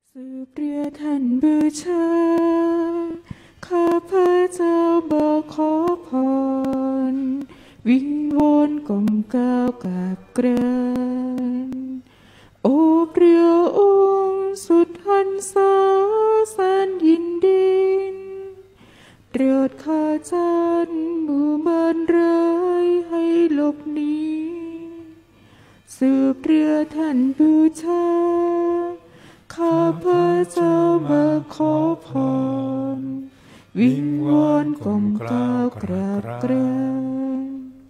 สืบเรียท่านบูชาข้าพระเจ้าบอกขอพรวิงวอนกล่อมกล่าวกราบกรานโอเปรียวองค์สุดหันษาแสนยินดินโปรดข้าจันหมู่มารร้ายให้หลบหนีสืบเรียท่านบูชาข้าพระเจ้ามาขอพรวิงวอนกล่อมกล่าวกราบกราน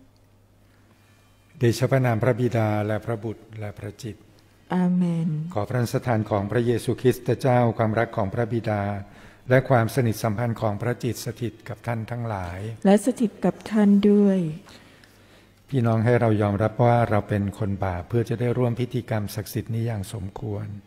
เดชะพระนามพระบิดาและพระบุตรและพระจิตรอาเมนขอพระสถานของพระเยซูคริสต์เจ้าความรักของพระบิดาและความสนิทสัมพันธ์ของพระจิตสถิตกับท่านทั้งหลายและสถิตกับท่านด้วยพี่น้องให้เรายอมรับว่าเราเป็นคนบาปเพื่อจะได้ร่วมพิธีกรรมศักดิ์สิทธิ์นี้อย่างสมควร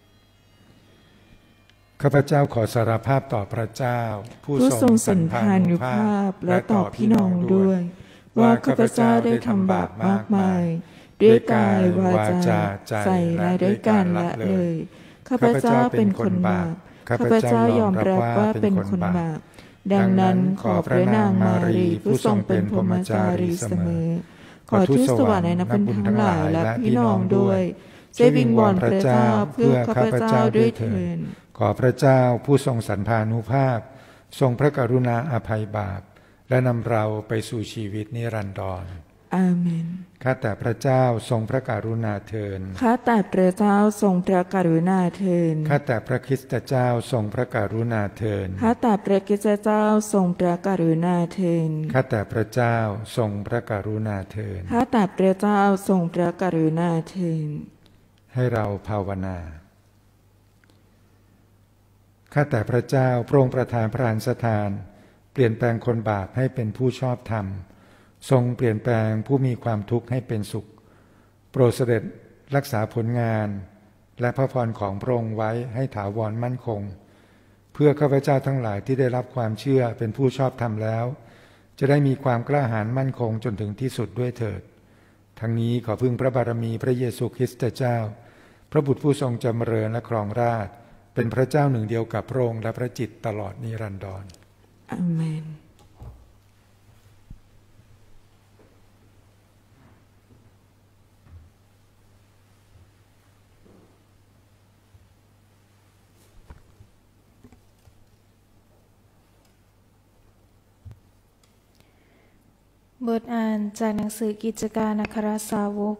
ข้าพเจ้าขอสารภาพต่อพระเจ้าผู้ทรงสันพานุภาพและต่อพี่น้องด้วยว่าข้าพเจ้าได้ทำบาปมากมายด้วยกายวาจาใจและด้วยการละเลยข้าพเจ้าเป็นคนบาปข้าพเจ้ายอมรับว่าเป็นคนบาปดังนั้นขอพระนางมารีผู้ทรงเป็นพรหมจารีเสมอขอทูตสวรรค์ในนักบุญทั้งหลายและพี่น้องด้วยช่วยวิงวอนพระเจ้าเพื่อข้าพเจ้าด้วยเถิดขอพระเจ้าผู้ทรงสันพานุภาพทรงพระกรุณาอภัยบาปและนำเราไปสู่ชีวิตนิรันดรอาเมนข้าแต่พระเจ้าทรงพระกรุณาเถิดข้าแต่พระเจ้าทรงพระกรุณาเถิดข้าแต่พระคริสตเจ้าทรงพระกรุณาเถิดข้าแต่พระคริสตเจ้าทรงพระกรุณาเถิดข้าแต่พระเจ้าทรงพระกรุณาเถิดข้าแต่พระเจ้าทรงพระกรุณาเถิดให้เราภาวนาข้าแต่พระเจ้าพระองค์ประทานพระหฤทัยสถานเปลี่ยนแปลงคนบาปให้เป็นผู้ชอบธรรมทรงเปลี่ยนแปลงผู้มีความทุกข์ให้เป็นสุขโปรดเสด็จรักษาผลงานและพระพรของพระองค์ไว้ให้ถาวรมั่นคงเพื่อข้าพเจ้าทั้งหลายที่ได้รับความเชื่อเป็นผู้ชอบธรรมแล้วจะได้มีความกล้าหาญมั่นคงจนถึงที่สุดด้วยเถิดทั้งนี้ขอพึ่งพระบารมีพระเยซูคริสต์เจ้าพระบุตรผู้ทรงจำเริญและครองราชย์เป็นพระเจ้าหนึ่งเดียวกับพระองค์และพระจิตรตลอดนิรันดรอาเมนบทอ่านจากหนังสือกิจการอัครสาวก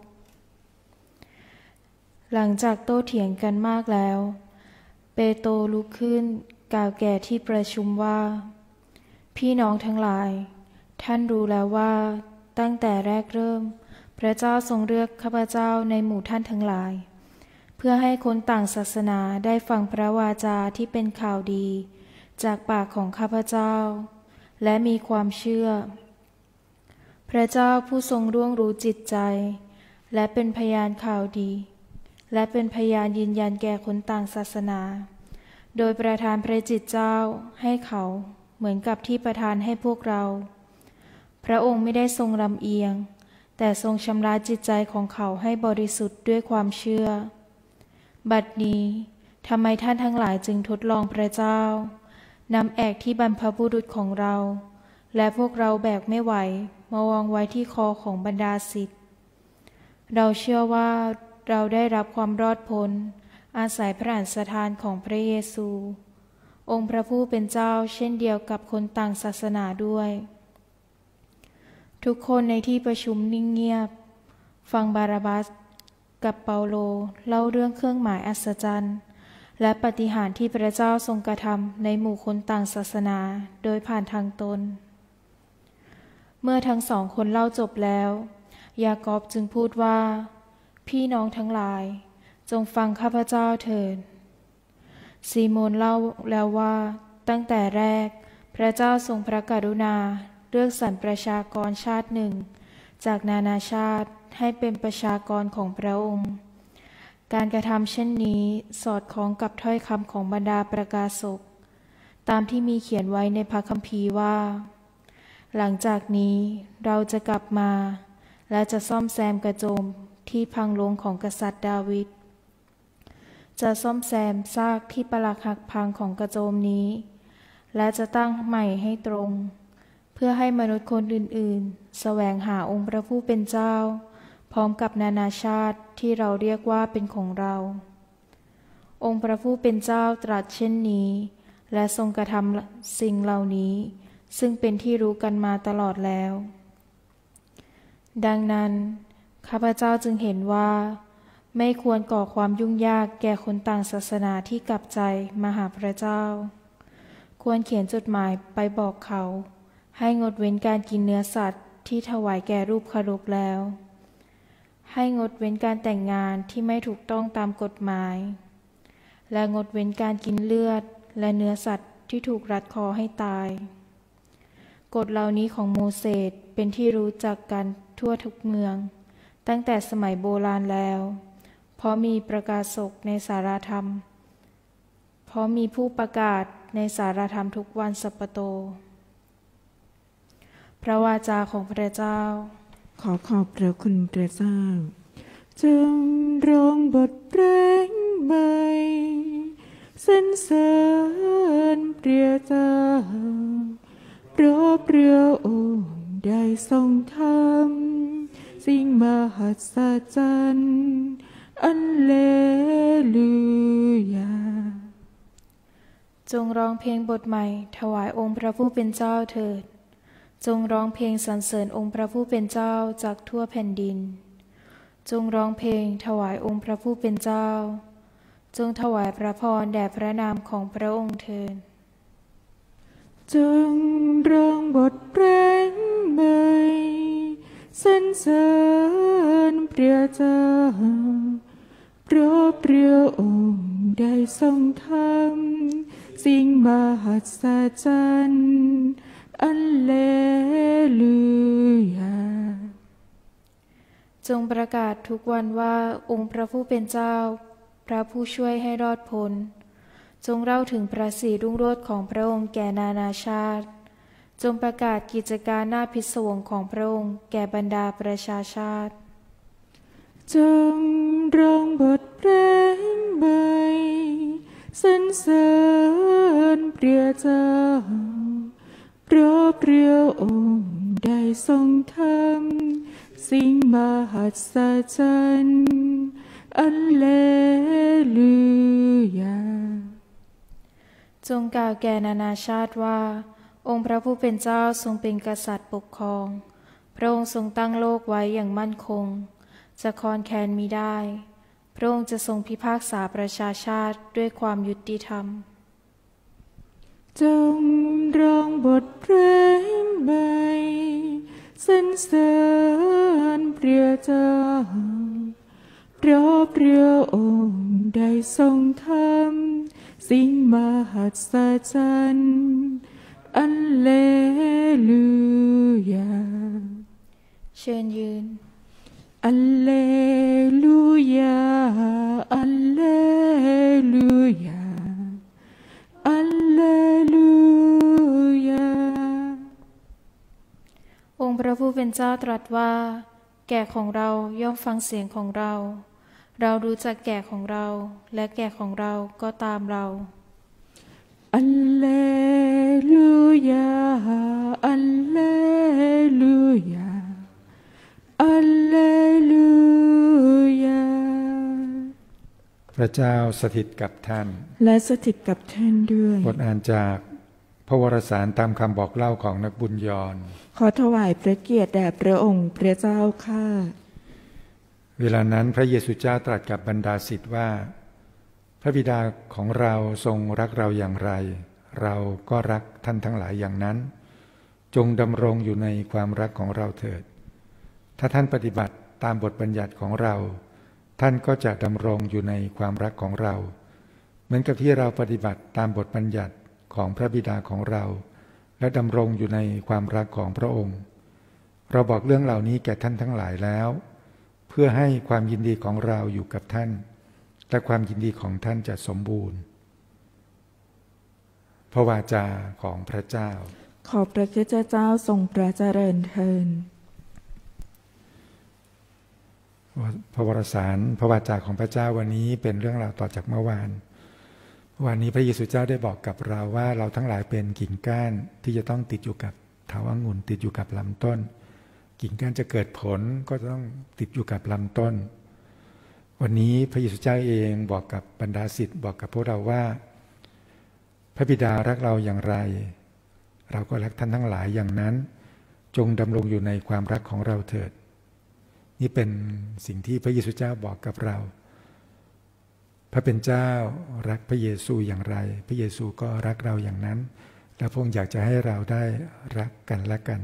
หลังจากโต้เถียงกันมากแล้วเปโตรลุกขึ้นกล่าวแก่ที่ประชุมว่าพี่น้องทั้งหลายท่านรู้แล้วว่าตั้งแต่แรกเริ่มพระเจ้าทรงเลือกข้าพเจ้าในหมู่ท่านทั้งหลายเพื่อให้คนต่างศาสนาได้ฟังพระวาจาที่เป็นข่าวดีจากปากของข้าพเจ้าและมีความเชื่อพระเจ้าผู้ทรงร่วงรู้จิตใจและเป็นพยานข่าวดีและเป็นพยานยืนยันแก่คนต่างศาสนาโดยประทานพระจิตเจ้าให้เขาเหมือนกับที่ประทานให้พวกเราพระองค์ไม่ได้ทรงลำเอียงแต่ทรงชำระจิตใจของเขาให้บริสุทธิ์ด้วยความเชื่อบัดนี้ทำไมท่านทั้งหลายจึงทดลองพระเจ้านำแอกที่บรรพบุรุษของเราและพวกเราแบกไม่ไหวมาวางไว้ที่คอของบรรดาศิษย์เราเชื่อว่าเราได้รับความรอดพ้นอาศัยพระอัศทานของพระเยซูองค์พระผู้เป็นเจ้าเช่นเดียวกับคนต่างศาสนาด้วยทุกคนในที่ประชุมนิ่งเงียบฟังบาราบัสกับเปาโลเล่าเรื่องเครื่องหมายอัศจรรย์และปาฏิหาริย์ที่พระเจ้าทรงกระทำในหมู่คนต่างศาสนาโดยผ่านทางตนเมื่อทั้งสองคนเล่าจบแล้วยากอบจึงพูดว่าพี่น้องทั้งหลายจงฟังข้าพเจ้าเถิดซีโมนเล่าแล้วว่าตั้งแต่แรกพระเจ้าทรงพระกรุณาเลือกสรรประชากรชาติหนึ่งจากนานาชาติให้เป็นประชากรของพระองค์การกระทำเช่นนี้สอดคล้องกับถ้อยคำของบรรดาประกาศกตามที่มีเขียนไว้ในพระคัมภีร์ว่าหลังจากนี้เราจะกลับมาและจะซ่อมแซมกระโจมที่พังลงของกษัตริย์ดาวิดจะซ่อมแซมซากที่ปรักหักพังของกระโจมนี้และจะตั้งใหม่ให้ตรงเพื่อให้มนุษย์คนอื่นๆแสวงหาองค์พระผู้เป็นเจ้าพร้อมกับนานาชาติที่เราเรียกว่าเป็นของเราองค์พระผู้เป็นเจ้าตรัสเช่นนี้และทรงกระทำสิ่งเหล่านี้ซึ่งเป็นที่รู้กันมาตลอดแล้วดังนั้นข้าพเจ้าจึงเห็นว่าไม่ควรก่อความยุ่งยากแก่คนต่างศาสนาที่กลับใจมาหาพระเจ้าควรเขียนจดหมายไปบอกเขาให้งดเว้นการกินเนื้อสัตว์ที่ถวายแก่รูปเคารพแล้วให้งดเว้นการแต่งงานที่ไม่ถูกต้องตามกฎหมายและงดเว้นการกินเลือดและเนื้อสัตว์ที่ถูกรัดคอให้ตายกฎเหล่านี้ของโมเสสเป็นที่รู้จักกันทั่วทุกเมืองตั้งแต่สมัยโบราณแล้วเพราะมีประกาศกในสารธรรมเพราะมีผู้ประกาศในสารธรรมทุกวันสัปโตพระวาจาของพระเจ้าขอขอบพระคุณพระเจ้าจงร้องบทเพลงใหม่สรรเสริญพระเจ้าเพราะพระองค์ได้ทรงทำสิ่งมหัศจรรย์อัลเลลูยาจงร้องเพลงบทใหม่ถวายองค์พระผู้เป็นเจ้าเถิดจงร้องเพลงสรรเสริญองค์พระผู้เป็นเจ้าจากทั่วแผ่นดินจงร้องเพลงถวายองค์พระผู้เป็นเจ้าจงถวายพระพรแด่พระนามของพระองค์เถิดจงร้องบทเพลงใหม่สรรเสริญพระเจ้าเพราะพระองค์ได้ทรงทำสิ่งมหัศจรรย์อัลเลลูยาจงประกาศทุกวันว่าองค์พระผู้เป็นเจ้าพระผู้ช่วยให้รอดพ้นจงเล่าถึงพระศรีรุ่งโรจน์ของพระองค์แก่นานาชาติจงประกาศกิจการน่าพิศวงของพระองค์แก่บรรดาประชาชาติจงร้องบทเพลงใหม่สรรเสริญพระเจ้าเพราะพระองค์ได้ทรงทำสิ่งมหัศจรรย์อัลเลลูยาจงกล่าวแก่นานาชาติว่าองค์พระผู้เป็นเจ้าทรงเป็นกษัตริย์ปกครองพระองค์ทรงตั้งโลกไว้อย่างมั่นคงจะคลอนแคลนมิได้พระองค์จะทรงพิพากษาประชาชาติด้วยความยุติธรรมจงร้องบทเพลงใหม่สรรเสริญพระเจ้าเพราะพระองค์ได้ทรงทำสิ่งมหัศจรรย์อัลเลลูยาเชิญยืนอัลเลลูยาอัลเลลูยาอัลเลลูยาองค์พระผู้เป็นเจ้าตรัสว่าแกะของเราย่อมฟังเสียงของเราเรารู้จักแกะของเราและแกะของเราก็ตามเราอัลเลลูยาอัลเลลูยาอัลเลลูยาพระเจ้าสถิตกับท่านและสถิตกับท่านด้วยบทอ่านจากพระวรสารตามคำบอกเล่าของนักบุญยรขอถวายพระเกียรติแด่พระองค์พระเจ้าข้าเวลานั้นพระเยซูเจ้าตรัสกับบรรดาศิษย์ว่าพระบิดาของเราทรงรักเราอย่างไรเราก็รักท่านทั้งหลายอย่างนั้นจงดำรงอยู่ในความรักของเราเถิดถ้าท่านปฏิบัติตามบทบัญญัติของเราท่านก็จะดำรงอยู่ในความรักของเราเหมือนกับที่เราปฏิบัติตามบทบัญญัติของพระบิดาของเราและดำรงอยู่ในความรักของพระองค์เราบอกเรื่องเหล่านี้แก่ท่านทั้งหลายแล้วเพื่อให้ความยินดีของเราอยู่กับท่านและความยินดีของท่านจะสมบูรณ์พระวาจาของพระเจ้าขอพระคริสตเจ้าทรงพระเจริญเถิดพระวรสารพระวาจาของพระเจ้าวันนี้เป็นเรื่องราวต่อจากเมื่อวานวันนี้พระเยซูเจ้าได้บอกกับเราว่าเราทั้งหลายเป็นกิ่งก้านที่จะต้องติดอยู่กับเถาวังุ่นติดอยู่กับลำต้นกิ่งก้านจะเกิดผลก็ต้องติดอยู่กับลำต้นวันนี้พระเยซูเจ้าเองบอกกับบรรดาศิษย์บอกกับพวกเราว่าพระบิดารักเราอย่างไรเราก็รักท่านทั้งหลายอย่างนั้นจงดำรงอยู่ในความรักของเราเถิดนี่เป็นสิ่งที่พระเยซูเจ้าบอกกับเราพระเป็นเจ้ารักพระเยซูอย่างไรพระเยซูก็รักเราอย่างนั้นและพระองค์อยากจะให้เราได้รักกันและกัน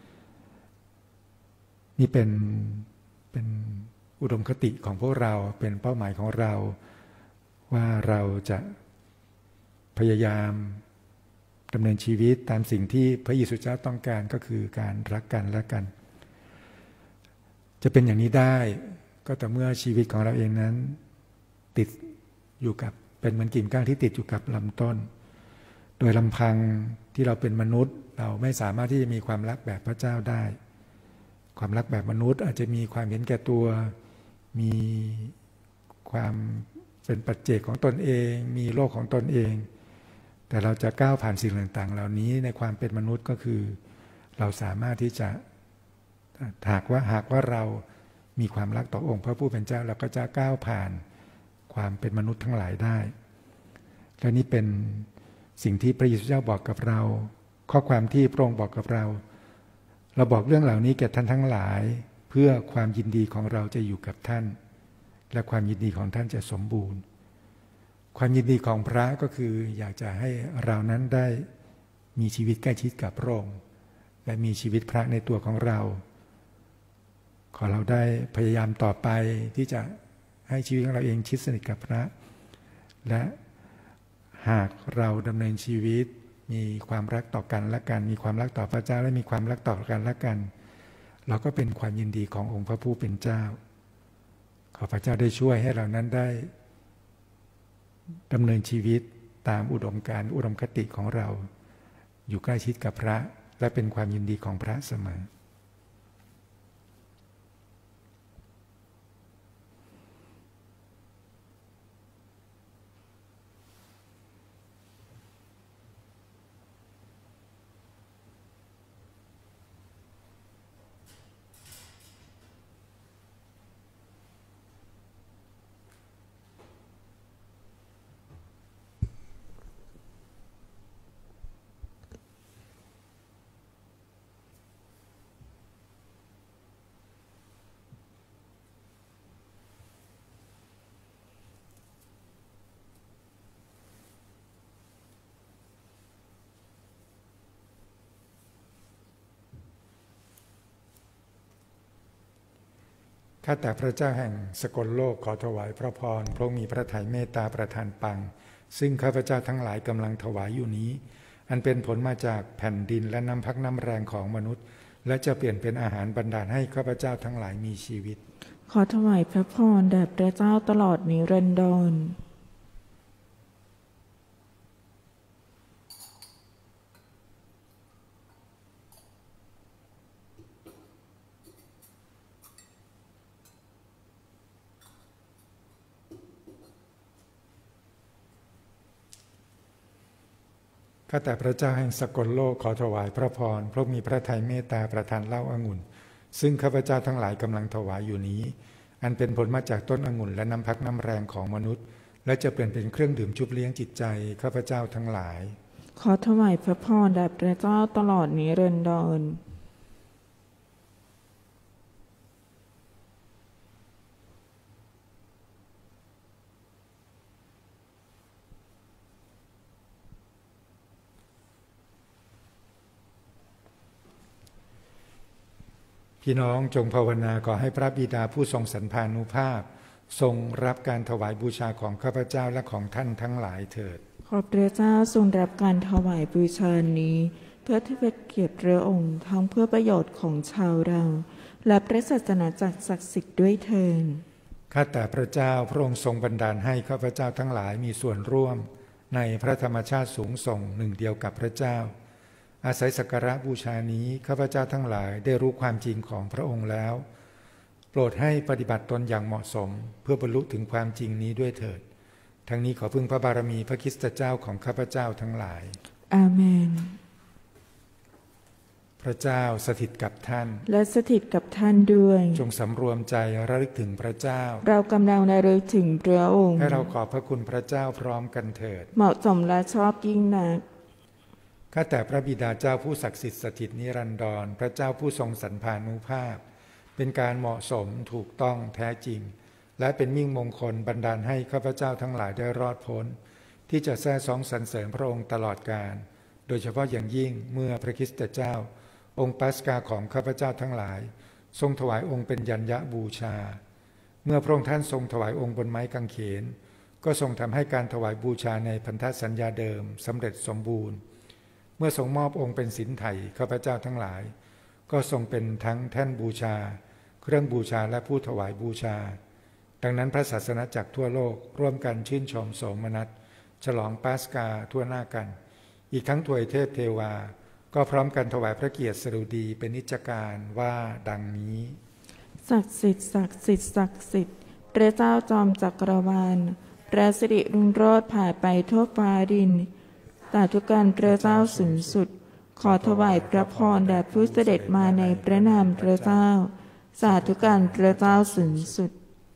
นี่เป็นอุดมคติของพวกเราเป็นเป้าหมายของเราว่าเราจะพยายามดำเนินชีวิตตามสิ่งที่พระเยซูเจ้าต้องการก็คือการรักกันและกันจะเป็นอย่างนี้ได้ก็แต่เมื่อชีวิตของเราเองนั้นติดอยู่กับเป็นเหมือนกิ่งก้านที่ติดอยู่กับลำต้นโดยลำพังที่เราเป็นมนุษย์เราไม่สามารถที่จะมีความรักแบบพระเจ้าได้ความรักแบบมนุษย์อาจจะมีความเห็นแก่ตัวมีความเป็นปัจเจกของตนเองมีโลกของตนเองแต่เราจะก้าวผ่านสิ่งต่างๆเหล่านี้ในความเป็นมนุษย์ก็คือเราสามารถที่จะหากว่าเรามีความรักต่อองค์พระผู้เป็นเจ้าเราก็จะก้าวผ่านความเป็นมนุษย์ทั้งหลายได้และนี่เป็นสิ่งที่พระเยซูเจ้าบอกกับเราข้อความที่พระองค์บอกกับเราบอกเรื่องเหล่านี้แก่ท่านทั้งหลายเพื่อความยินดีของเราจะอยู่กับท่านและความยินดีของท่านจะสมบูรณ์ความยินดีของพระก็คืออยากจะให้เรานั้นได้มีชีวิตใกล้ชิดกับพระองค์และมีชีวิตพระในตัวของเราขอเราได้พยายามต่อไปที่จะให้ชีวิตของเราเองชิดสนิทกับพระและหากเราดำเนินชีวิตมีความรักต่อกันและกันมีความรักต่อพระเจ้าและมีความรักต่อกันและกันเราก็เป็นความยินดีขององค์พระผู้เป็นเจ้าขอพระเจ้าได้ช่วยให้เรานั้นได้ดำเนินชีวิตตามอุดมการณ์อุดมคติของเราอยู่ใกล้ชิดกับพระและเป็นความยินดีของพระเสมอข้าแต่พระเจ้าแห่งสกลโลกขอถวายพระพรพระองค์มีพระทัยเมตตาประทานปังซึ่งข้าพเจ้าทั้งหลายกำลังถวายอยู่นี้อันเป็นผลมาจากแผ่นดินและน้ำพักน้ำแรงของมนุษย์และจะเปลี่ยนเป็นอาหารบันดาลให้ข้าพเจ้าทั้งหลายมีชีวิตขอถวายพระพรแด่พระเจ้าตลอดนิรันดรข้าแต่พระเจ้าแห่งสกลโลกขอถวายพระพรพระองค์มีพระทัยเมตตาประทานเหล้าองุ่นซึ่งข้าพเจ้าทั้งหลายกำลังถวายอยู่นี้อันเป็นผลมาจากต้นองุ่นและน้ำพักน้ำแรงของมนุษย์และจะเปลี่ยนเป็นเครื่องดื่มชุบเลี้ยงจิตใจข้าพเจ้าทั้งหลายขอถวายพระพรแด่พระเจ้าตลอดนิรันดรพี่น้องจงภาวนาขอให้พระบิดาผู้ทรงสันพานุภาพทรงรับการถวายบูชาของข้าพเจ้าและของท่านทั้งหลายเถิดขอพระเจ้าทรงรับการถวายบูชานี้เพื่อที่เป็นเกียรติพระองค์ทั้งเพื่อประโยชน์ของชาวเราและพระศาสนาจักรศักดิ์สิทธิ์ด้วยเถิดข้าแต่พระเจ้าพระองค์ทรงบันดาลให้ข้าพเจ้าทั้งหลายมีส่วนร่วมในพระธรรมชาติสูงส่งหนึ่งเดียวกับพระเจ้าอาศัยสักการะบูชานี้ข้าพเจ้าทั้งหลายได้รู้ความจริงของพระองค์แล้วโปรดให้ปฏิบัติตนอย่างเหมาะสมเพื่อบรรลุถึงความจริงนี้ด้วยเถิดทั้งนี้ขอพึ่งพระบารมีพระคริสตเจ้าของข้าพเจ้าทั้งหลายอาเมนพระเจ้าสถิตกับท่านและสถิตกับท่านด้วยจงสำรวมใจระลึกถึงพระเจ้าเรากำลังระลึกถึงพระองค์ให้เราขอบพระคุณพระเจ้าพร้อมกันเถิดเหมาะสมและชอบยิ่งนักข้าแต่พระบิดาเจ้าผู้ศักดิ์สิทธิ์สถิตนิรันดรพระเจ้าผู้ทรงสรรพานุภาพเป็นการเหมาะสมถูกต้องแท้จริงและเป็นมิ่งมงคลบันดาลให้ข้าพเจ้าทั้งหลายได้รอดพ้นที่จะแซ่ซ้องสรรเสริญพระองค์ตลอดกาลโดยเฉพาะอย่างยิ่งเมื่อพระคริสตเจ้าองค์ปัสกาของข้าพเจ้าทั้งหลายทรงถวายองค์เป็นยัญญบูชาเมื่อพระองค์ท่านทรงถวายองค์บนไม้กางเขนก็ทรงทำให้การถวายบูชาในพันธสัญญาเดิมสำเร็จสมบูรณ์เมื่อทรงมอบองค์เป็นสินไถ่ข้าพเจ้าทั้งหลายก็ทรงเป็นทั้งแท่นบูชาเครื่องบูชาและผู้ถวายบูชาดังนั้นพระศาสนาจักรทั่วโลกร่วมกันชื่นชมโสมนัสฉลองปัสกาทั่วหน้ากันอีกทั้งถวยเทพเทวาก็พร้อมกันถวายพระเกียรติสดุดีเป็นนิจการว่าดังนี้ศักดิ์สิทธิ์ศักดิ์สิทธิ์ศักดิ์สิทธิ์พระเจ้าจอมจักรวาลพระสิริรุ่งโรจน์ผ่าไปทั่วฟ้าดินสาธุการพระเจ้าสูงสุดขอถวายพระพรแด่ผู้เสด็จมาในพระนามพระเจ้าสาธุการพระเจ้าสูงสุด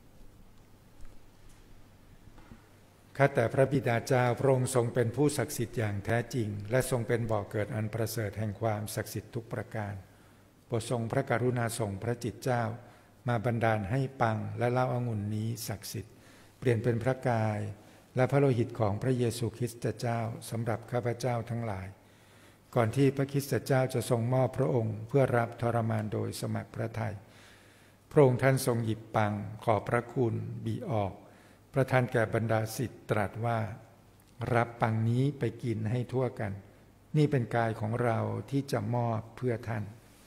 ข้าแต่พระบิดาเจ้าพระองค์ทรงเป็นผู้ศักดิ์สิทธิ์อย่างแท้จริงและทรงเป็นบ่อเกิดอันประเสริฐแห่งความศักดิ์สิทธิ์ทุกประการโปรดทรงพระกรุณาส่งพระจิตเจ้ามาบันดาลให้ปังและเหล้าองุ่นนี้ศักดิ์สิทธิ์เปลี่ยนเป็นพระกายและพระโลหิตของพระเยซูคริสต์เจ้าสำหรับข้าพเจ้าทั้งหลายก่อนที่พระคริสต์เจ้าจะทรงมอบพระองค์เพื่อรับทรมานโดยสมัครพระทัยพระองค์ท่านทรงหยิบปังขอบพระคุณบีออกประทานแก่บรรดาศิษย์ตรัสว่ารับปังนี้ไปกินให้ทั่วกันนี่เป็นกายของเราที่จะมอบเพื่อท่าน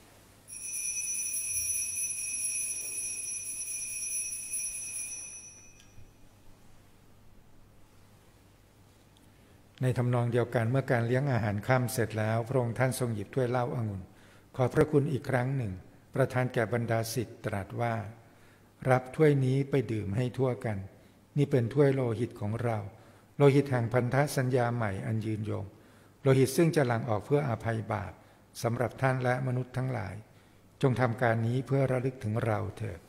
ในทำนองเดียวกันเมื่อการเลี้ยงอาหารค่ำเสร็จแล้วพระองค์ท่านทรงหยิบถ้วยเหล้าองุ่นขอพระคุณอีกครั้งหนึ่งประทานแก่บรรดาศิษย์ตรัสว่ารับถ้วยนี้ไปดื่มให้ทั่วกันนี่เป็นถ้วยโลหิตของเราโลหิตแห่งพันธสัญญาใหม่อันยืนยงโลหิตซึ่งจะหลั่งออกเพื่ออภัยบาปสำหรับท่านและมนุษย์ทั้งหลายจงทำการนี้เพื่อระลึกถึงเราเถิด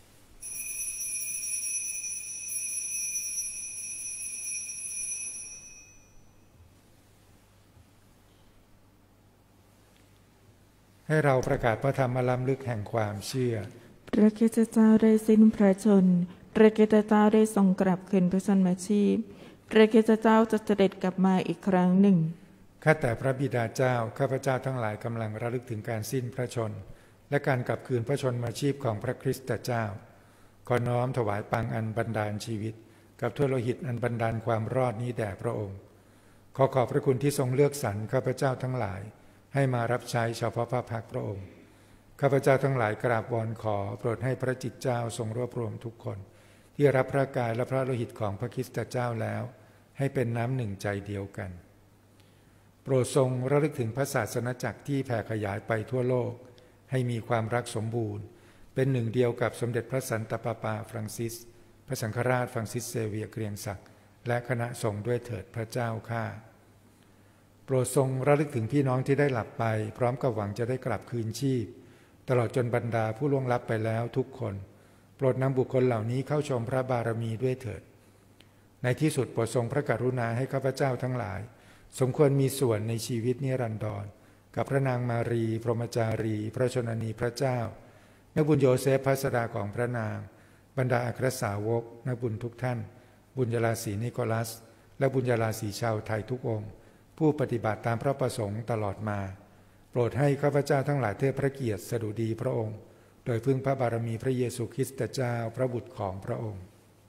ให้เราประกาศพระธรรมล้ำลึกแห่งความเชื่อพระคริสตเจ้าได้สิ้นพระชนม์พระคริสตเจ้าได้ทรงกลับคืนพระชนมาชีพพระคริสตเจ้าจะเสด็จกลับมาอีกครั้งหนึ่งข้าแต่พระบิดาเจ้าข้าพเจ้าทั้งหลายกำลังระลึกถึงการสิ้นพระชนม์และการกลับคืนพระชนมาชีพของพระคริสตเจ้าขอน้อมถวายปังอันบันดาลชีวิตกับถ้วยโลหิตอันบันดาลความรอดนี้แด่พระองค์ขอบพระคุณที่ทรงเลือกสรรข้าพเจ้าทั้งหลายให้มารับใช้เฉพาะพระพักพระองค์ข้าพเจ้าทั้งหลายกราบวอนขอโปรดให้พระจิตเจ้าทรงรวบรวมทุกคนที่รับพระกายและพระโลหิตของพระคริสตเจ้าแล้วให้เป็นน้ำหนึ่งใจเดียวกันโปรดทรงระลึกถึงพระศาสนจักรที่แผ่ขยายไปทั่วโลกให้มีความรักสมบูรณ์เป็นหนึ่งเดียวกับสมเด็จพระสันตะปาปาฟรังซิสพระสังฆราชฟรังซิสเซเวียร์เกรียงศักดิ์และคณะสงฆ์ด้วยเถิดพระเจ้าข้าโปรดทรงระลึกถึงพี่น้องที่ได้หลับไปพร้อมกับหวังจะได้กลับคืนชีพตลอดจนบรรดาผู้ล่วงลับไปแล้วทุกคนโปรดนำบุคคลเหล่านี้เข้าชมพระบารมีด้วยเถิดในที่สุดโปรดทรงพระกรุณาให้ข้าพเจ้าทั้งหลายสมควรมีส่วนในชีวิตนิรันดรกับพระนางมารีพรหมจารีพระชนนีพระเจ้านักบุญโยเซฟพัสดาของพระนางบรรดาอัครสาวกนักบุญทุกท่านบุญญาลาสีนิโคลัสและบุญญาลาสีชาวไทยทุกองค์ผู้ปฏิบัติตามพระประสงค์ตลอดมาโปรดให้ข้าพเจ้าทั้งหลายเทิดพระเกียรติสดุดีพระองค์โดยพึ่งพระบารมีพระเยซูคริสต์เจ้าพระบุตรของพระองค์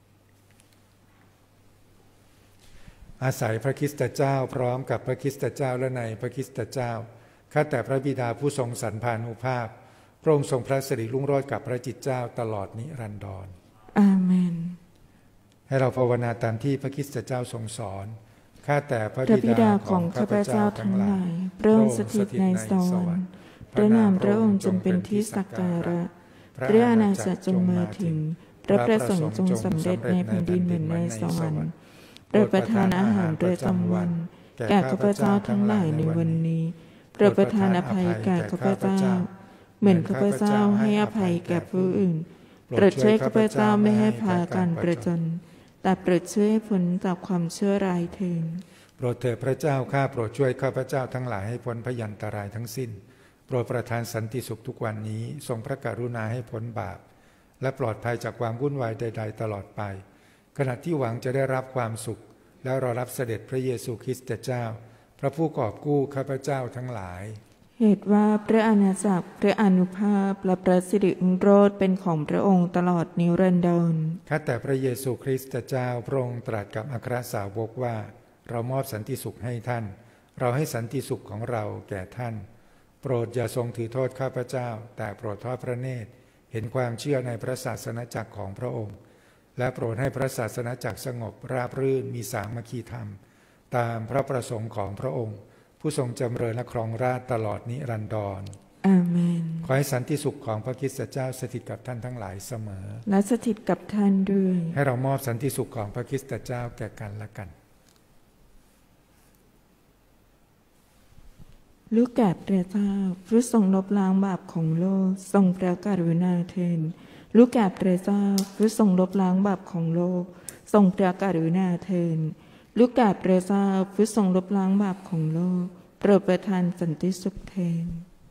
อาศัยพระคริสต์เจ้าพร้อมกับพระคริสต์เจ้าและในพระคริสต์เจ้าข้าแต่พระบิดาผู้ทรงสรรพานุภาพพระองค์ทรงพระสิริรุ่งโรจน์กับพระจิตเจ้าตลอดนิรันดรอาเมนให้เราภาวนาตามที่พระคริสต์เจ้าทรงสอนข้าแต่พระบิดาของข้าพเจ้าทั้งหลายพระองค์สถิตในสวรรค์พระนามพระองค์จงเป็นที่สักการะพระอาณาจักรจงมาถึงพระประสงค์จงสำเร็จในแผ่นดินเหมือนในสวรรค์โปรดประทานอาหารประจำวันแก่ข้าพเจ้าทั้งหลายในวันนี้โปรดประทานอภัยแก่ข้าพเจ้าเหมือนข้าพเจ้าให้อภัยแก่ผู้อื่นโปรดช่วยข้าพเจ้าไม่ให้พากันประจนแต่โปรดช่วยให้พ้นจากความชั่วร้ายเถิดโปรดเถิดพระเจ้าข้าโปรดช่วยข้าพเจ้าทั้งหลายให้พ้นพยันตรายทั้งสิ้นโปรดประทานสันติสุขทุกวันนี้ทรงพระกรุณาให้พ้นบาปและปลอดภัยจากความวุ่นวายใดๆตลอดไปขณะที่หวังจะได้รับความสุขแล้วรอรับเสด็จพระเยซูคริสต์เจ้าพระผู้กอบกู้ข้าพเจ้าทั้งหลายเหตุว่าพระอาณาจักรพระอานุภาพและพระสิริรุ่งโรจน์เป็นของพระองค์ตลอดนิรันดรข้าแต่พระเยซูคริสต์เจ้าพระองค์ตรัสกับอัครสาวกว่าเรามอบสันติสุขให้ท่านเราให้สันติสุขของเราแก่ท่านโปรดอย่าทรงถือโทษข้าพเจ้าแต่โปรดทอดพระเนตรเห็นความเชื่อในพระศาสนจักรของพระองค์และโปรดให้พระศาสนจักรสงบราบรื่นมีสามัคคีธรรมตามพระประสงค์ของพระองค์ผู้ทรงจำเริญและครองราชย์ตลอดนิรันดรอาเมนขอให้สันติสุขของพระคริสต์เจ้าสถิตกับท่านทั้งหลายเสมอและสถิตกับท่านด้วยให้เรามอบสันติสุขของพระคริสต์เจ้าแก่กันและกันลูกแก่พระเจ้าผู้ทรงลบล้างบาปของโลกทรงพระกรุณาเถิดลูกแก่พระเจ้าผู้ทรงลบล้างบาปของโลกทรงพระกรุณาเถิดลูกแก่พระเจ้าผู้ทรงลบล้างบาปของโลกโปรดประทานสันติสุขเถิด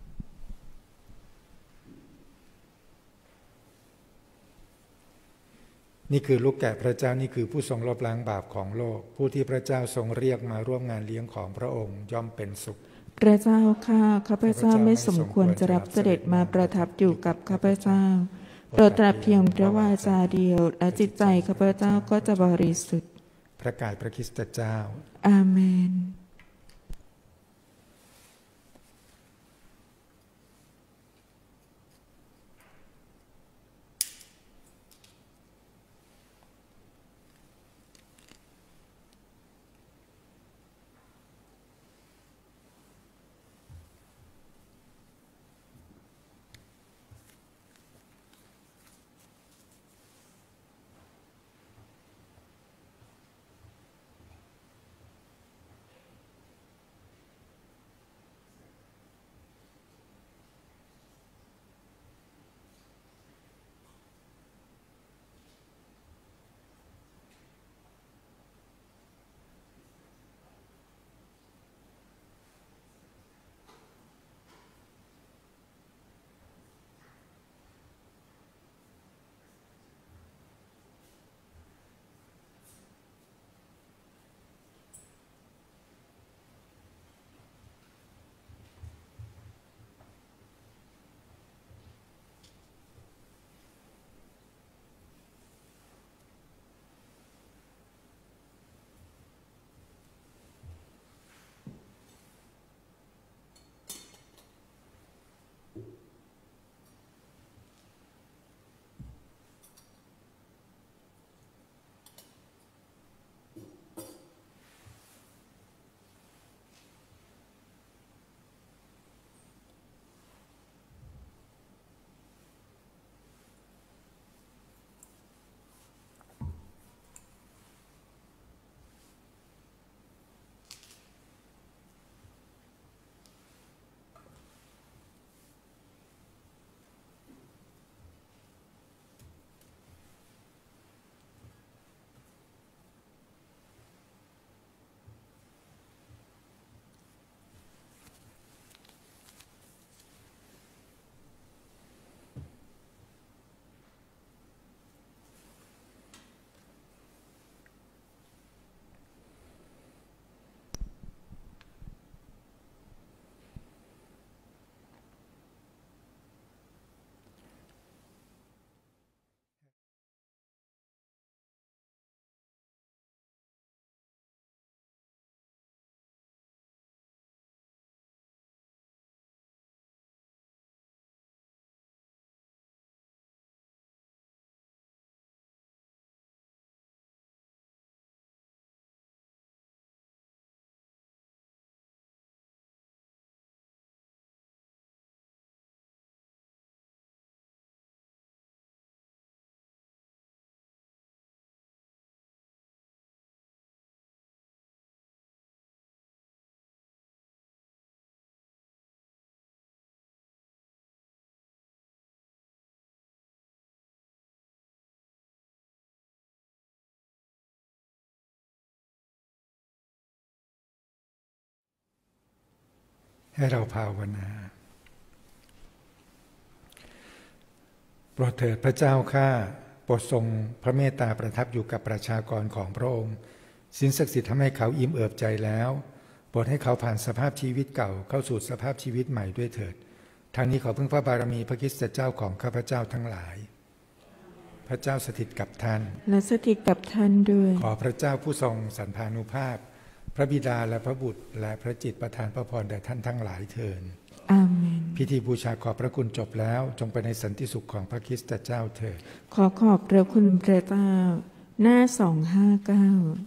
นี่คือลูกแกะพระเจ้านี่คือผู้ทรงลบล้างบาปของโลกผู้ที่พระเจ้าทรงเรียกมาร่วมงานเลี้ยงของพระองค์ย่อมเป็นสุขพระเจ้าข้าพเจ้าไม่สมควรจะรับเสด็จมาประทับอยู่กับข้าพเจ้าโปรดตรัสเพียงพระวาจาเดียวและจิตใจข้าพเจ้าก็จะบริสุทธิ์พระกายพระคริสต์เจ้าอาเมนให้เราภาวนาโปรดเถิดพระเจ้าข้าโปรดทรงพระเมตตาประทับอยู่กับประชากรของพระองค์สิ่งศักดิ์สิทธิ์ทำให้เขาอิ่มเอิบใจแล้วโปรดให้เขาผ่านสภาพชีวิตเก่าเข้าสู่สภาพชีวิตใหม่ด้วยเถิดทางนี้ขอพึ่งพระบารมีพระคริสตเจ้าของข้าพเจ้าทั้งหลายพระเจ้าสถิตกับท่านและสถิตกับท่านด้วยขอพระเจ้าผู้ทรงสันพานุภาพพระบิดาและพระบุตรและพระจิตประทานพระพรแด่ท่านทั้งหลายเถิดอาเมนพิธีบูชาขอบพระคุณจบแล้วจงไปในสันติสุขของพระคริสตเจ้าเถิดขอขอบพระคุณพระเจ้าหน้า259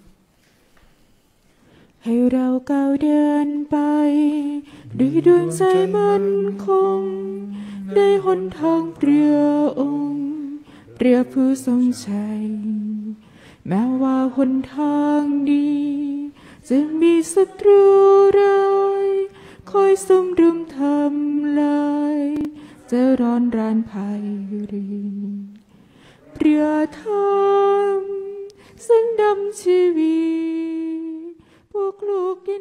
ให้เราก้าวเดินไปด้วยดวงใจมั่นคงได้หนทางเปรียองค์เปรียผู้ทรงชัยแม้ว่าหนทางดีจะมีศัตรูร้ายคอยซุ่มรุมทำลายจะร้อนรานภัยรินเปรียธรรมซึ่งดำชีวิตพวกลูกกิน